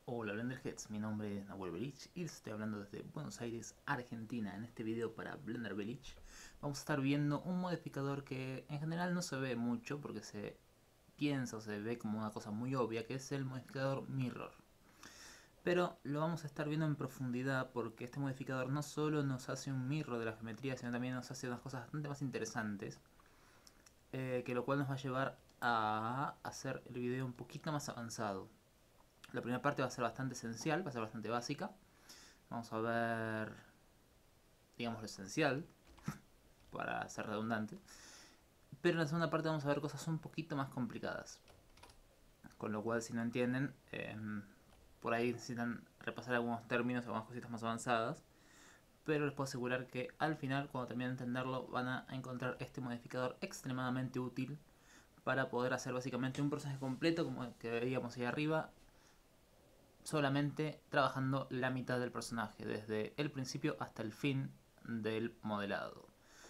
Hola Blenderheads, mi nombre es Nahuel Belich y les estoy hablando desde Buenos Aires, Argentina. En este video para Blender Belich vamos a estar viendo un modificador que en general no se ve mucho porque se piensa o se ve como una cosa muy obvia, que es el modificador Mirror. Pero lo vamos a estar viendo en profundidad porque este modificador no solo nos hace un mirror de la geometría, sino también nos hace unas cosas bastante más interesantes, que lo cual nos va a llevar a hacer el video un poquito más avanzado. La primera parte va a ser bastante esencial, va a ser bastante básica. Vamos a ver, digamos, lo esencial, para ser redundante. Pero en la segunda parte vamos a ver cosas un poquito más complicadas. Con lo cual, si no entienden, por ahí necesitan repasar algunos términos, algunas cositas más avanzadas. Pero les puedo asegurar que al final, cuando terminen de entenderlo, van a encontrar este modificador extremadamente útil para poder hacer básicamente un proceso completo, como el que veíamos ahí arriba, solamente trabajando la mitad del personaje, desde el principio hasta el fin del modelado.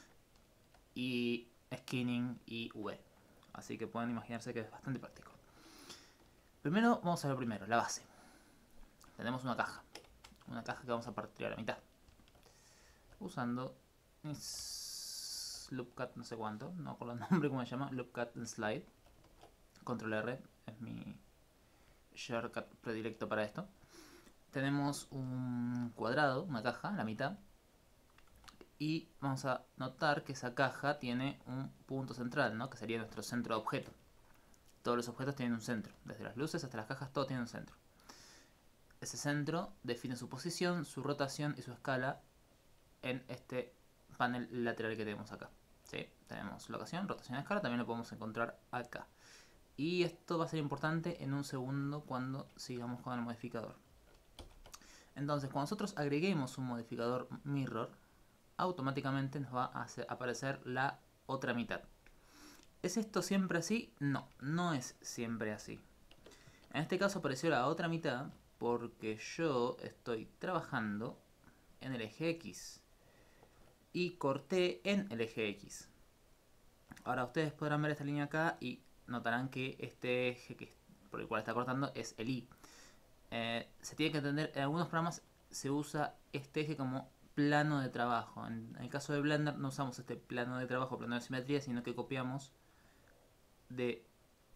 Y skinning y V. Así que pueden imaginarse que es bastante práctico. Primero vamos a ver primero, la base. Tenemos una caja. Una caja que vamos a partir a la mitad. Usando Loopcut no sé cuánto, no acuerdo el nombre, cómo se llama, Loopcut and Slide. Control R es mi shortcut predilecto para esto. Tenemos un cuadrado, una caja, la mitad. Y vamos a notar que esa caja tiene un punto central, ¿no? Que sería nuestro centro de objeto. Todos los objetos tienen un centro, desde las luces hasta las cajas, todo tiene un centro. Ese centro define su posición, su rotación y su escala en este panel lateral que tenemos acá. ¿Sí? Tenemos locación, rotación y escala, también lo podemos encontrar acá. Y esto va a ser importante en un segundo cuando sigamos con el modificador. Entonces, cuando nosotros agreguemos un modificador mirror, automáticamente nos va a aparecer la otra mitad. ¿Es esto siempre así? No, no es siempre así. En este caso apareció la otra mitad porque yo estoy trabajando en el eje X y corté en el eje X. Ahora ustedes podrán ver esta línea acá y notarán que este eje por el cual está cortando es el Y. Se tiene que entender, en algunos programas se usa este eje como plano de trabajo. En el caso de Blender no usamos este plano de trabajo, plano de simetría, sino que copiamos de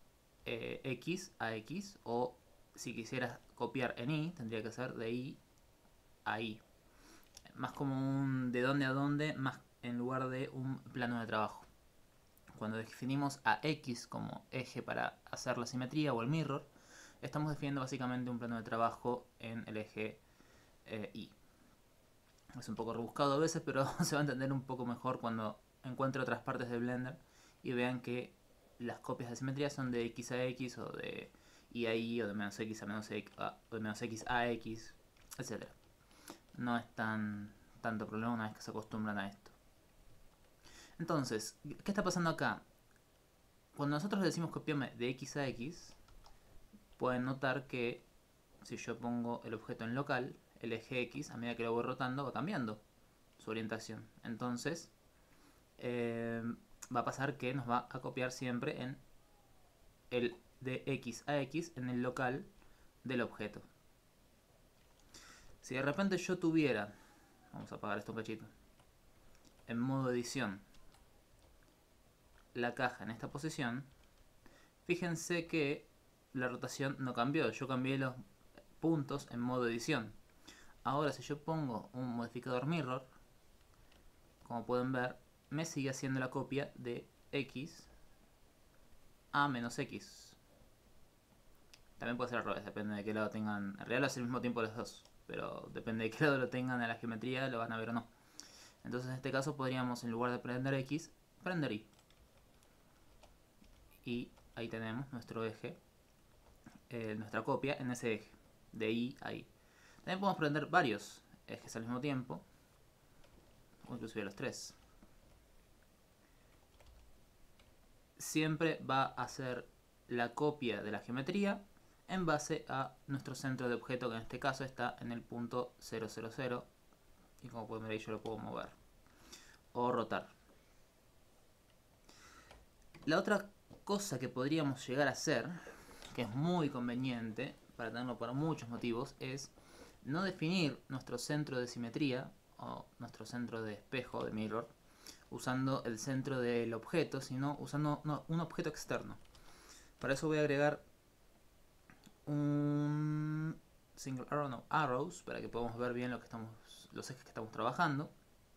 X a X, o si quisieras copiar en Y, tendría que ser de Y a Y. Más como un de dónde a dónde, más en lugar de un plano de trabajo. Cuando definimos a X como eje para hacer la simetría o el mirror, estamos definiendo básicamente un plano de trabajo en el eje Y. Es un poco rebuscado a veces, pero se va a entender un poco mejor cuando encuentre otras partes de Blender y vean que las copias de simetría son de X a X, o de Y a Y, o de menos X a menos X, o de menos X a X, etc. No es tanto problema una vez que se acostumbran a esto. Entonces, ¿qué está pasando acá? Cuando nosotros decimos copiarme de X a X, pueden notar que si yo pongo el objeto en local, el eje X, a medida que lo voy rotando, va cambiando su orientación. Entonces, va a pasar que nos va a copiar siempre en el de X a X en el local del objeto. Si de repente yo tuviera, vamos a apagar esto un cachito, en modo edición, la caja en esta posición, fíjense que la rotación no cambió, yo cambié los puntos en modo edición. Ahora si yo pongo un modificador mirror, como pueden ver, me sigue haciendo la copia de X a menos X. También puede ser al revés, depende de qué lado tengan. En realidad lo hace al mismo tiempo los dos, pero depende de qué lado lo tengan en la geometría, lo van a ver o no. Entonces en este caso podríamos, en lugar de prender X, prender Y. Y ahí tenemos nuestro eje, nuestra copia en ese eje, de Y a Y. También podemos prender varios ejes al mismo tiempo, o inclusive los tres. Siempre va a ser la copia de la geometría en base a nuestro centro de objeto, que en este caso está en el punto 000, y como pueden ver ahí yo lo puedo mover o rotar. La otra cosa que podríamos llegar a hacer, que es muy conveniente, para tenerlo por muchos motivos, es no definir nuestro centro de simetría o nuestro centro de espejo, de mirror, usando el centro del objeto, sino usando un objeto externo. Para eso voy a agregar un single arrow, no, arrows, para que podamos ver bien los ejes que estamos trabajando.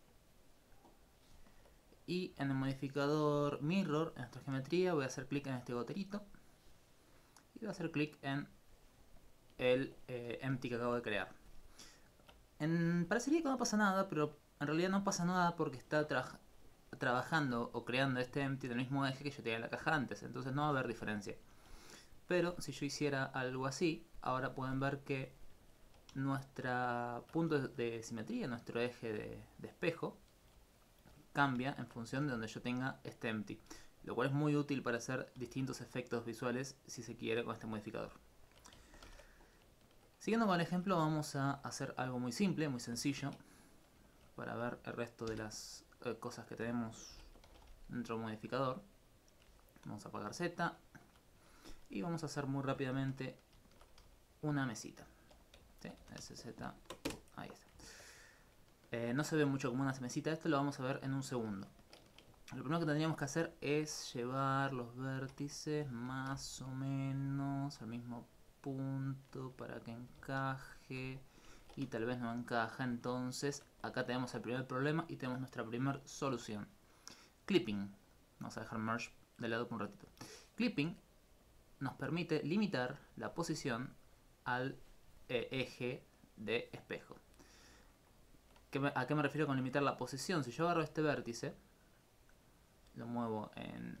Y en el modificador mirror, en nuestra geometría, voy a hacer clic en este goterito y voy a hacer clic en el empty que acabo de crear. Parecería que no pasa nada, pero en realidad no pasa nada porque está trabajando o creando este empty del mismo eje que yo tenía en la caja antes, entonces no va a haber diferencia. Pero si yo hiciera algo así, ahora pueden ver que nuestro punto de simetría, nuestro eje de espejo, cambia en función de donde yo tenga este empty, lo cual es muy útil para hacer distintos efectos visuales si se quiere con este modificador. Siguiendo con el ejemplo, vamos a hacer algo muy simple, muy sencillo, para ver el resto de las cosas que tenemos dentro del modificador. Vamos a apagar Z y vamos a hacer muy rápidamente una mesita. ¿Sí? SZ, ahí está. No se ve mucho como una mesita, esto lo vamos a ver en un segundo. Lo primero que tendríamos que hacer es llevar los vértices más o menos al mismo punto para que encaje, y tal vez no encaja. Entonces acá tenemos el primer problema y tenemos nuestra primera solución. Clipping. Vamos a dejar merge de lado por un ratito. Clipping nos permite limitar la posición al eje de espejo. ¿A qué me refiero con limitar la posición? Si yo agarro este vértice, lo muevo en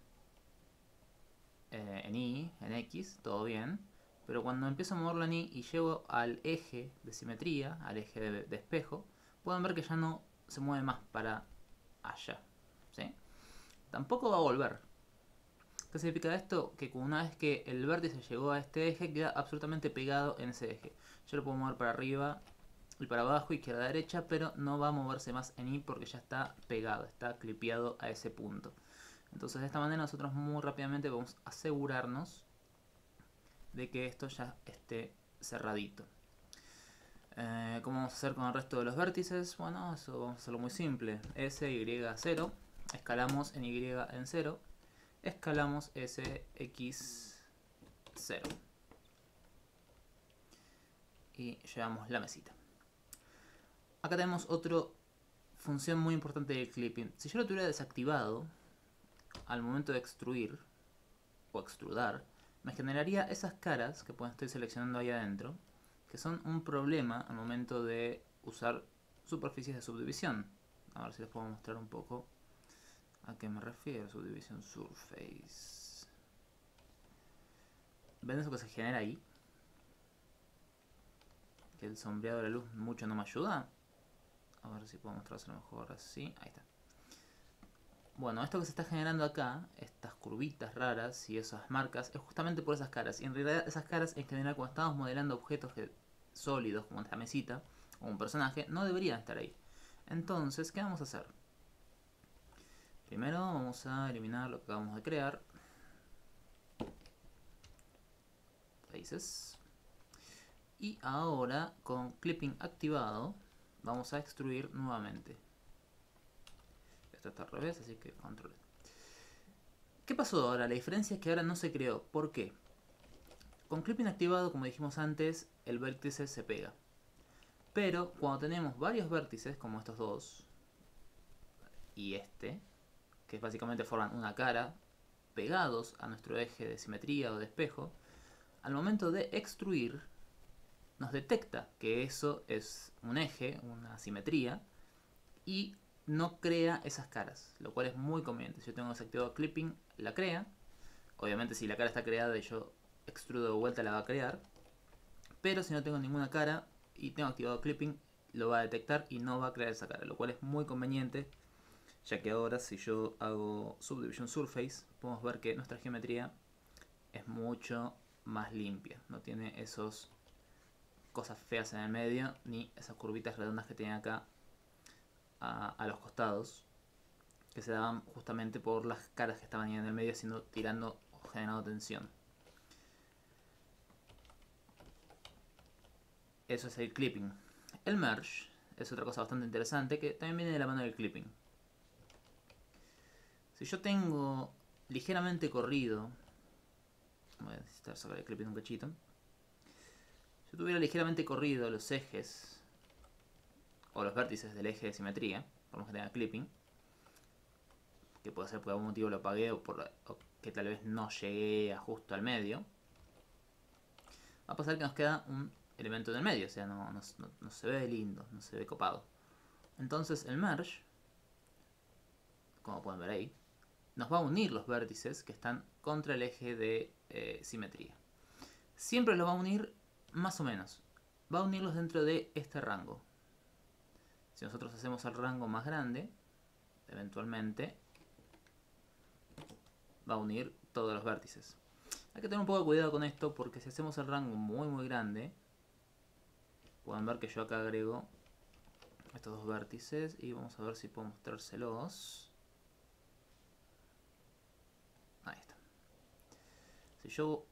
Y, en X, todo bien. Pero cuando empiezo a moverlo en Y y llego al eje de simetría, al eje de espejo, pueden ver que ya no se mueve más para allá. ¿Sí? Tampoco va a volver. ¿Qué significa esto? Que una vez que el vértice llegó a este eje, queda absolutamente pegado en ese eje. Yo lo puedo mover para arriba y para abajo, izquierda, derecha, pero no va a moverse más en Y porque ya está pegado, está clipeado a ese punto. Entonces de esta manera nosotros muy rápidamente vamos a asegurarnos de que esto ya esté cerradito. ¿Cómo vamos a hacer con el resto de los vértices? Bueno, eso vamos a hacerlo muy simple. S, Y, 0. Escalamos en Y en 0. Escalamos S, X, 0. Y llevamos la mesita. Acá tenemos otra función muy importante del clipping. Si yo lo tuviera desactivado, al momento de extruir o extrudar, me generaría esas caras que estoy seleccionando ahí adentro, que son un problema al momento de usar superficies de subdivisión. A ver si les puedo mostrar un poco a qué me refiero. Subdivisión surface. ¿Ven eso que se genera ahí? Que el sombreado de la luz mucho no me ayuda. A ver si puedo mostrárselo mejor así. Ahí está. Bueno, esto que se está generando acá, estas curvitas raras y esas marcas, es justamente por esas caras. Y en realidad esas caras, en general, cuando estamos modelando objetos sólidos, como esta mesita, o un personaje, no deberían estar ahí. Entonces, ¿qué vamos a hacer? Primero vamos a eliminar lo que acabamos de crear. Raíces. Y ahora, con clipping activado, vamos a extruir nuevamente. Esto está al revés, así que control. ¿Qué pasó ahora? La diferencia es que ahora no se creó. ¿Por qué? Con clipping activado, como dijimos antes, el vértice se pega. Pero cuando tenemos varios vértices, como estos dos, y este, que básicamente forman una cara, pegados a nuestro eje de simetría o de espejo, al momento de extruir, nos detecta que eso es un eje, una simetría, y no crea esas caras, lo cual es muy conveniente. Si yo tengo desactivado clipping, la crea. Obviamente si la cara está creada y yo extrudo de vuelta, la va a crear. Pero si no tengo ninguna cara y tengo activado clipping, lo va a detectar y no va a crear esa cara, lo cual es muy conveniente, ya que ahora si yo hago Subdivision Surface, podemos ver que nuestra geometría es mucho más limpia. No tiene esas cosas feas en el medio, ni esas curvitas redondas que tiene acá a los costados, que se daban justamente por las caras que estaban ahí en el medio, tirando o generando tensión. Eso es el clipping. El merge es otra cosa bastante interesante que también viene de la mano del clipping. Si yo tengo ligeramente corrido, voy a necesitar sacar el clipping un cachito. Si yo tuviera ligeramente corrido los ejes o los vértices del eje de simetría, por más que tenga clipping, que puede ser por algún motivo lo apagué o que tal vez no llegué a justo al medio, va a pasar que nos queda un elemento en el medio, o sea, no se ve lindo, no se ve copado. Entonces el merge, como pueden ver ahí, nos va a unir los vértices que están contra el eje de simetría. Siempre los va a unir más o menos. Va a unirlos dentro de este rango. Si nosotros hacemos el rango más grande, eventualmente va a unir todos los vértices. Hay que tener un poco de cuidado con esto porque si hacemos el rango muy grande, pueden ver que yo acá agrego estos dos vértices y vamos a ver si puedo mostrárselos. Ahí está. Si yo...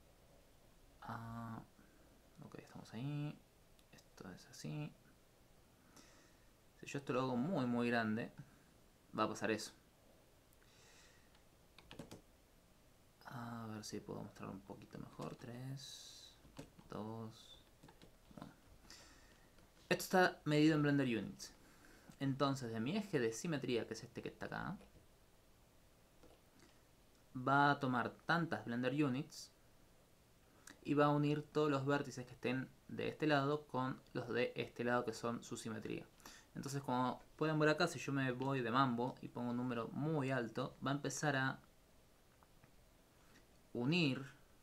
ok, estamos ahí. Esto es así. Si yo esto lo hago muy grande, va a pasar eso. A ver si puedo mostrar un poquito mejor. 3, 2... Bueno. Esto está medido en Blender Units. Entonces, de mi eje de simetría, que es este que está acá, va a tomar tantas Blender Units y va a unir todos los vértices que estén de este lado con los de este lado que son su simetría. Entonces, como pueden ver acá, si yo me voy de mambo y pongo un número muy alto, va a empezar a unir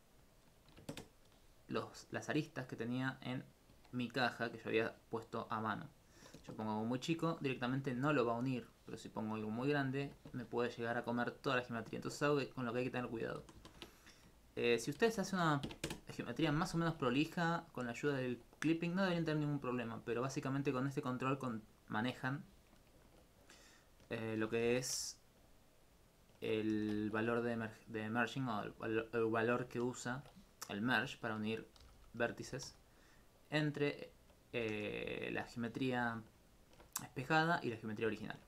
las aristas que tenía en mi caja que yo había puesto a mano. Yo pongo algo muy chico, directamente no lo va a unir, pero si pongo algo muy grande, me puede llegar a comer toda la geometría. Entonces es algo con lo que hay que tener cuidado. Si ustedes hacen una geometría más o menos prolija con la ayuda del clipping, no deberían tener ningún problema, pero básicamente con este control manejan lo que es el valor de merging o el valor que usa el merge para unir vértices entre la geometría espejada y la geometría original.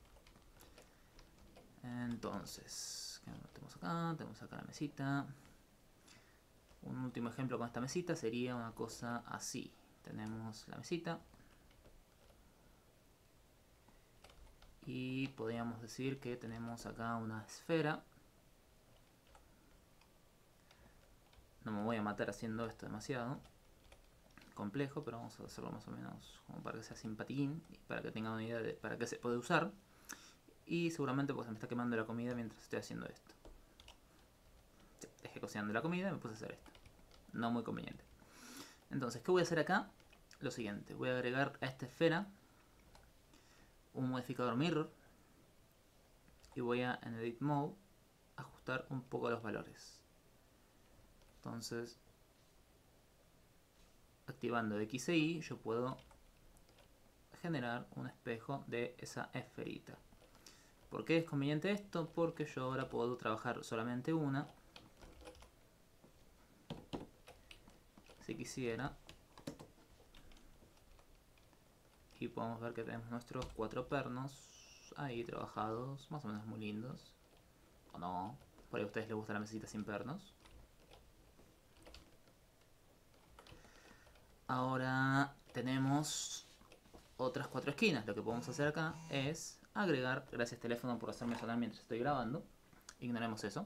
Entonces, ¿qué tenemos acá? Tenemos acá la mesita. Un último ejemplo con esta mesita sería una cosa así. Tenemos la mesita. Y podríamos decir que tenemos acá una esfera. No me voy a matar haciendo esto demasiado complejo, pero vamos a hacerlo más o menos como para que sea simpatín y para que tengan una idea de para qué se puede usar. Y seguramente pues se me está quemando la comida mientras estoy haciendo esto. Dejé cocinando la comida y me puse a hacer esto. No muy conveniente. Entonces, ¿qué voy a hacer acá? Lo siguiente, voy a agregar a esta esfera un modificador mirror y voy a en Edit Mode ajustar un poco los valores. Entonces, activando X e Y, yo puedo generar un espejo de esa esferita. ¿Por qué es conveniente esto? Porque yo ahora puedo trabajar solamente una. Si quisiera. Y podemos ver que tenemos nuestros 4 pernos ahí trabajados, más o menos muy lindos. O no, por ahí a ustedes les gusta la mesita sin pernos. Ahora tenemos otras 4 esquinas. Lo que podemos hacer acá es agregar, gracias teléfono por hacerme sonar mientras estoy grabando, ignoremos eso.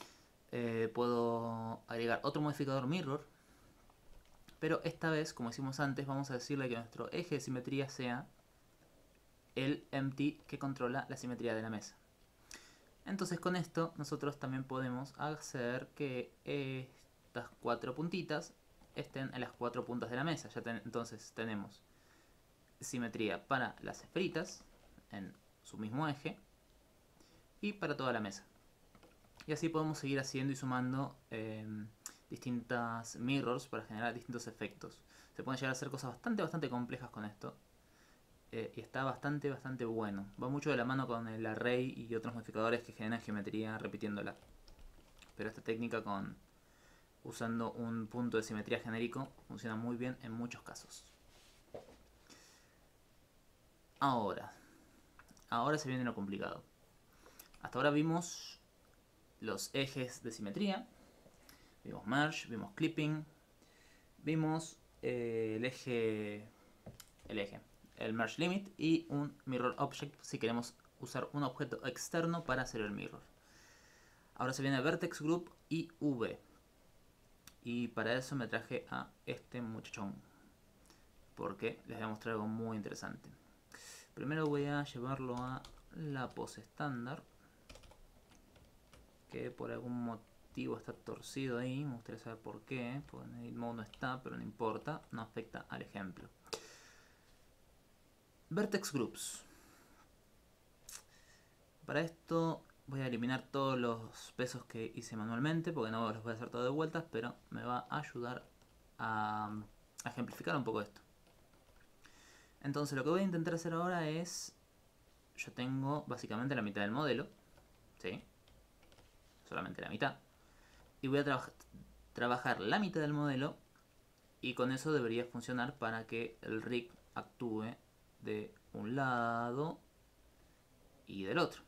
Puedo agregar otro modificador mirror, pero esta vez, como hicimos antes, vamos a decirle que nuestro eje de simetría sea el empty que controla la simetría de la mesa. Entonces con esto nosotros también podemos hacer que estas 4 puntitas estén en las 4 puntas de la mesa. Entonces tenemos simetría para las esferitas en su mismo eje y para toda la mesa. Y así podemos seguir haciendo y sumando distintas mirrors para generar distintos efectos. Se pueden llegar a hacer cosas bastante complejas con esto. Y está bastante bueno. Va mucho de la mano con el array y otros modificadores que generan geometría repitiéndola. Pero esta técnica usando un punto de simetría genérico funciona muy bien en muchos casos. Ahora se viene lo complicado. Hasta ahora vimos los ejes de simetría, vimos merge, vimos clipping, vimos el merge limit y un mirror object si queremos usar un objeto externo para hacer el mirror. Ahora se viene vertex group y V. Y para eso me traje a este muchachón, porque les voy a mostrar algo muy interesante. Primero voy a llevarlo a la pose estándar, que por algún motivo está torcido ahí. Me gustaría saber por qué, porque en edit mode no está, pero no importa, no afecta al ejemplo. Vertex groups. Para esto voy a eliminar todos los pesos que hice manualmente, porque no los voy a hacer todo de vueltas, pero me va a ayudar a ejemplificar un poco esto. Entonces lo que voy a intentar hacer ahora es, yo tengo básicamente la mitad del modelo, ¿sí? Solamente la mitad. Y voy a trabajar la mitad del modelo, y con eso debería funcionar para que el rig actúe de un lado y del otro.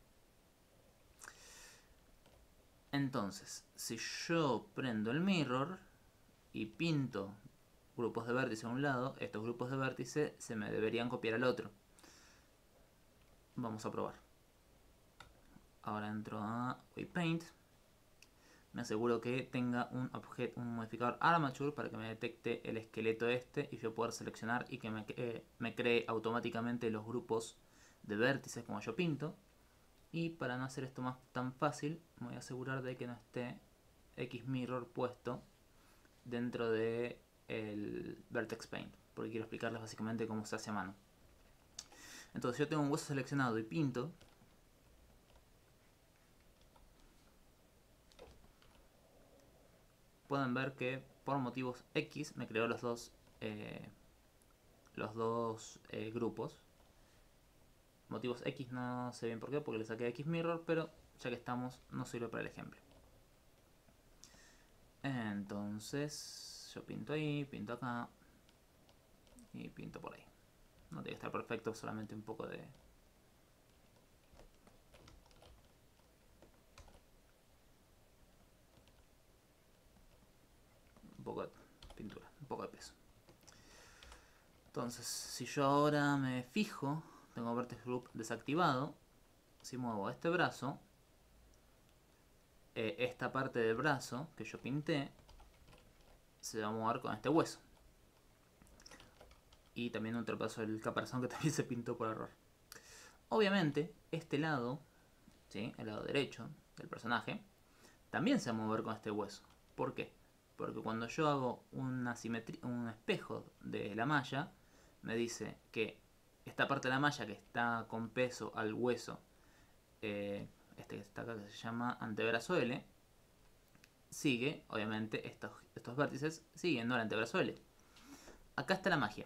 Entonces, si yo prendo el mirror y pinto grupos de vértice a un lado, estos grupos de vértice se me deberían copiar al otro. Vamos a probar. Ahora entro a Waypaint. Me aseguro que tenga un modificador Armature para que me detecte el esqueleto este y yo pueda seleccionar y que me cree automáticamente los grupos de vértices como yo pinto. Y para no hacer esto tan fácil, me voy a asegurar de que no esté Xmirror puesto dentro de el Vertex Paint, porque quiero explicarles básicamente cómo se hace a mano. Entonces yo tengo un hueso seleccionado y pinto. Pueden ver que por motivos X me creó los dos grupos. Motivos X no sé bien por qué, porque le saqué Xmirror, pero ya que estamos, no sirve para el ejemplo. Entonces yo pinto ahí, pinto acá y pinto por ahí. No tiene que estar perfecto, solamente un poco de... un poco de pintura, un poco de peso. Entonces, si yo ahora me fijo, tengo Vertex Group desactivado. Si muevo este brazo, esta parte del brazo que yo pinté se va a mover con este hueso. Y también otro pedazo del caparazón que también se pintó por error. Obviamente, este lado, ¿sí? El lado derecho del personaje, también se va a mover con este hueso. ¿Por qué? Porque cuando yo hago una simetría, un espejo de la malla, me dice que esta parte de la malla que está con peso al hueso, este que está acá que se llama antebrazo L, sigue, obviamente, estos vértices siguiendo al antebrazo L. Acá está la magia.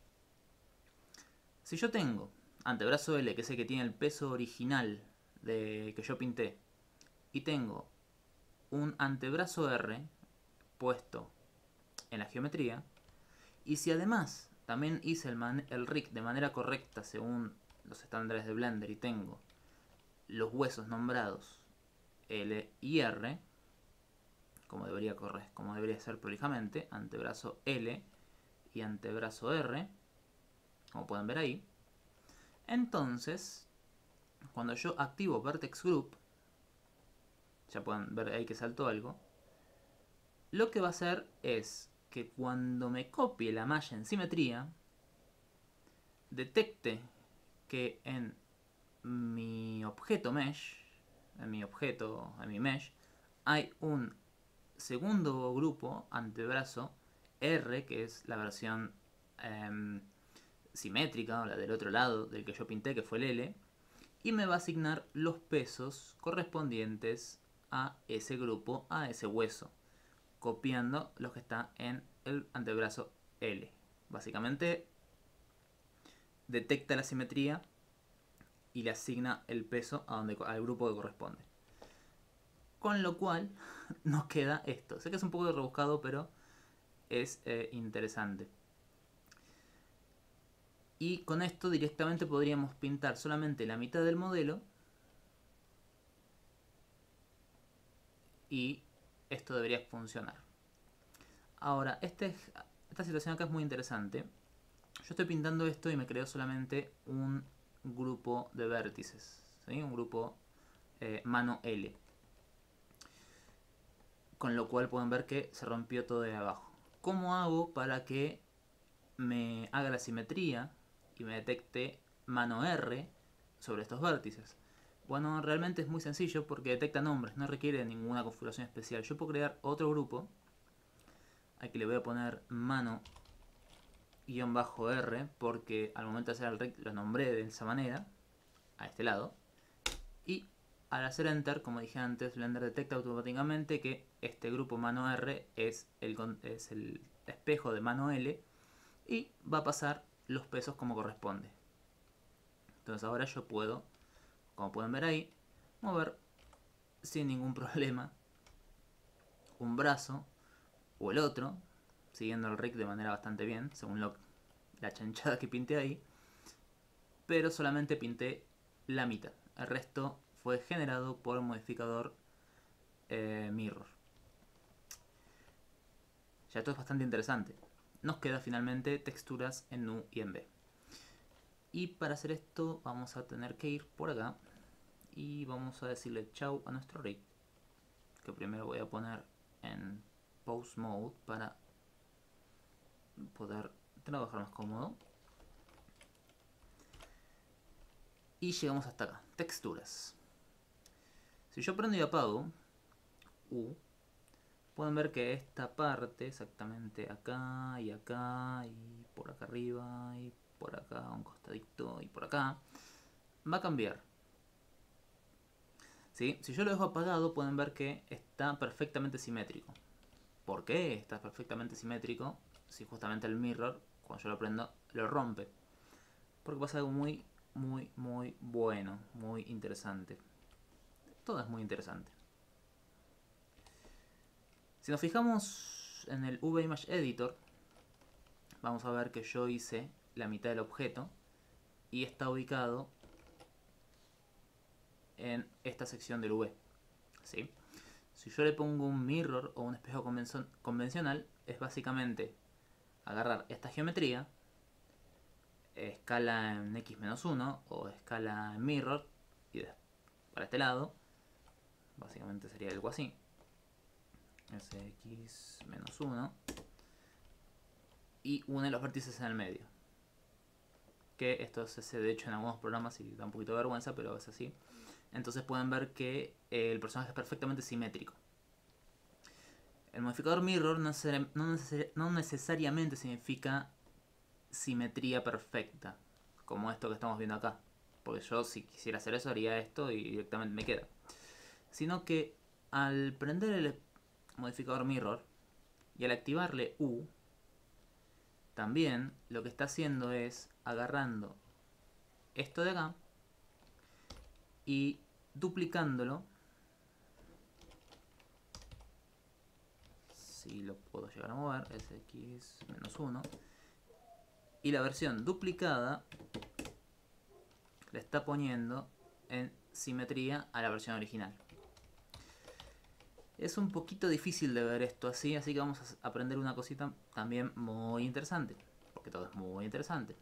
Si yo tengo antebrazo L, que es el que tiene el peso original que yo pinté, y tengo un antebrazo R puesto en la geometría, y si además también hice el rig de manera correcta según los estándares de Blender y tengo los huesos nombrados L y R, como debería ser prolijamente, antebrazo L y antebrazo R, como pueden ver ahí. Entonces, cuando yo activo Vertex Group, ya pueden ver ahí que saltó algo, lo que va a hacer es que cuando me copie la malla en simetría, detecte que en mi objeto mesh, en mi mesh, hay un segundo grupo antebrazo R, que es la versión simétrica, o la del otro lado del que yo pinté, que fue el L, y me va a asignar los pesos correspondientes a ese grupo, a ese hueso, copiando lo que está en el antebrazo L. Básicamente detecta la simetría y le asigna el peso al grupo que corresponde. Con lo cual nos queda esto. Sé que es un poco rebuscado, pero es interesante. Y con esto directamente podríamos pintar solamente la mitad del modelo. Y esto debería funcionar. Ahora, esta situación acá es muy interesante. Yo estoy pintando esto y me creo solamente un grupo de vértices, ¿sí? Un grupo mano L. Con lo cual pueden ver que se rompió todo de abajo. ¿Cómo hago para que me haga la simetría y me detecte mano R sobre estos vértices? Bueno, realmente es muy sencillo porque detecta nombres, no requiere ninguna configuración especial. Yo puedo crear otro grupo. Aquí le voy a poner mano -R porque al momento de hacer el rect lo nombré de esa manera, a este lado. Y al hacer enter, como dije antes, Blender detecta automáticamente que este grupo mano R es el espejo de mano L y va a pasar los pesos como corresponde. Entonces ahora yo puedo, como pueden ver ahí, mover sin ningún problema un brazo o el otro, siguiendo el rig de manera bastante bien, según la chanchada que pinté ahí, pero solamente pinté la mitad. El resto fue generado por el modificador Mirror. Ya esto es bastante interesante. Nos queda finalmente texturas en U y en B. Y para hacer esto vamos a tener que ir por acá y vamos a decirle chau a nuestro rig, que primero voy a poner en pause mode para poder trabajar más cómodo. Y llegamos hasta acá, texturas. Si yo prendo y apago U, pueden ver que esta parte, exactamente acá y por acá arriba y por acá un costadito y por acá, va a cambiar. ¿Sí? Si yo lo dejo apagado pueden ver que está perfectamente simétrico. ¿Por qué está perfectamente simétrico? Si justamente el mirror, cuando yo lo prendo, lo rompe. Porque pasa algo muy bueno, muy interesante. Todo es muy interesante. Si nos fijamos en el VImage Editor, vamos a ver que yo hice la mitad del objeto y está ubicado en esta sección del V. ¿Sí? Si yo le pongo un mirror o un espejo convencional, es básicamente agarrar esta geometría, escala en x-1 o escala en mirror, y para este lado, básicamente sería algo así, sx-1, y une los vértices en el medio. Que esto se hace de hecho en algunos programas y da un poquito de vergüenza, pero es así. Entonces pueden ver que el personaje es perfectamente simétrico. El modificador mirror no necesariamente significa simetría perfecta, como esto que estamos viendo acá. Porque yo si quisiera hacer eso haría esto y directamente me queda. Sino que al prender el modificador mirror y al activarle U, también lo que está haciendo es agarrando esto de acá y duplicándolo. Si lo puedo llegar a mover, es x-1. Y la versión duplicada le está poniendo en simetría a la versión original. Es un poquito difícil de ver esto así, así que vamos a aprender una cosita también muy interesante, porque todo es muy interesante.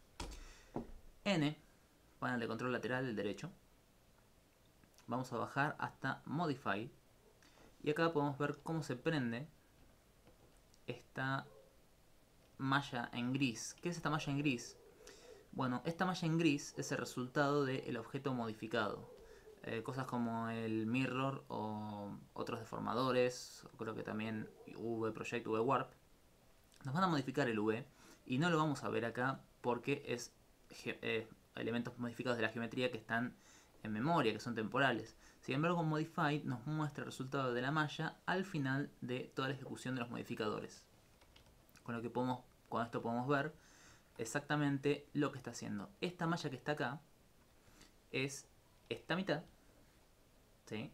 N, panel de control lateral del derecho. Vamos a bajar hasta Modify. Y acá podemos ver cómo se prende esta malla en gris. ¿Qué es esta malla en gris? Bueno, esta malla en gris es el resultado del objeto modificado. Cosas como el mirror o otros deformadores, creo que también V-Project, V-Warp, nos van a modificar el V y no lo vamos a ver acá porque es elementos modificados de la geometría que están en memoria, que son temporales. Sin embargo, Modify nos muestra el resultado de la malla al final de toda la ejecución de los modificadores. Con lo que con esto podemos ver exactamente lo que está haciendo. Esta malla que está acá es esta mitad, ¿sí?,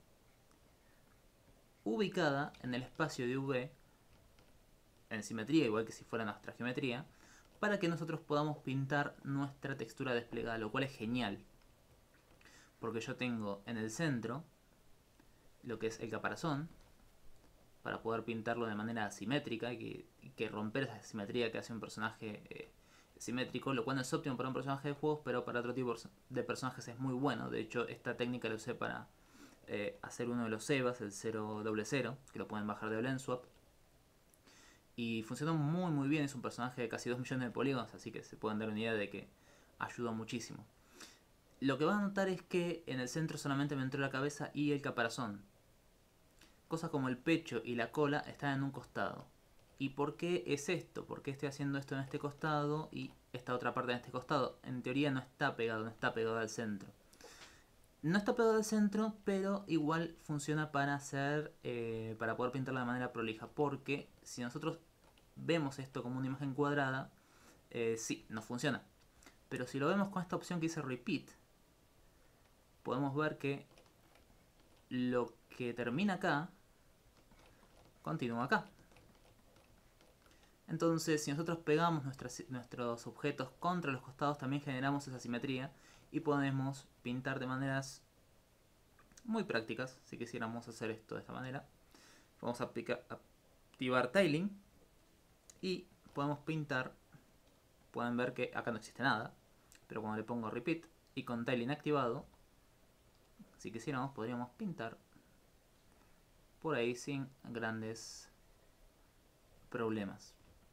ubicada en el espacio de V en simetría, igual que si fuera nuestra geometría, para que nosotros podamos pintar nuestra textura desplegada, lo cual es genial. Porque yo tengo en el centro lo que es el caparazón, para poder pintarlo de manera asimétrica y que romper esa asimetría que hace un personaje simétrico, lo cual no es óptimo para un personaje de juegos, pero para otro tipo de personajes es muy bueno. De hecho, esta técnica la usé para hacer uno de los Evas, el 000, que lo pueden bajar de Blenswap. Y funcionó muy muy bien, es un personaje de casi 2 millones de polígonos, así que se pueden dar una idea de que ayudó muchísimo. Lo que van a notar es que en el centro solamente me entró la cabeza y el caparazón. Cosas como el pecho y la cola están en un costado. ¿Y por qué es esto? ¿Por qué estoy haciendo esto en este costado y esta otra parte en este costado? En teoría no está pegado al centro. No está pegado al centro, pero igual funciona para para poder pintarla de manera prolija. Porque si nosotros vemos esto como una imagen cuadrada, sí, no funciona. Pero si lo vemos con esta opción que dice Repeat, podemos ver que lo que termina acá continúa acá. Entonces, si nosotros pegamos nuestros objetos contra los costados, también generamos esa simetría y podemos pintar de maneras muy prácticas. Si quisiéramos hacer esto de esta manera, vamos a activar Tiling y podemos pintar. Pueden ver que acá no existe nada, pero cuando le pongo Repeat y con Tiling activado, si quisiéramos podríamos pintar por ahí sin grandes problemas.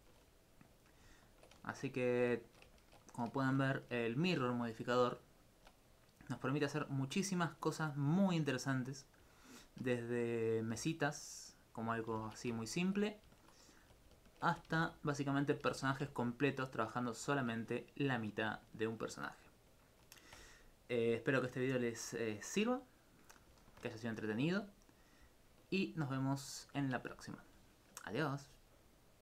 Así que, como pueden ver, el Mirror modificador nos permite hacer muchísimas cosas muy interesantes. Desde mesitas, como algo así muy simple, hasta básicamente personajes completos trabajando solamente la mitad de un personaje. Espero que este video les sirva, que haya sido entretenido y nos vemos en la próxima. Adiós.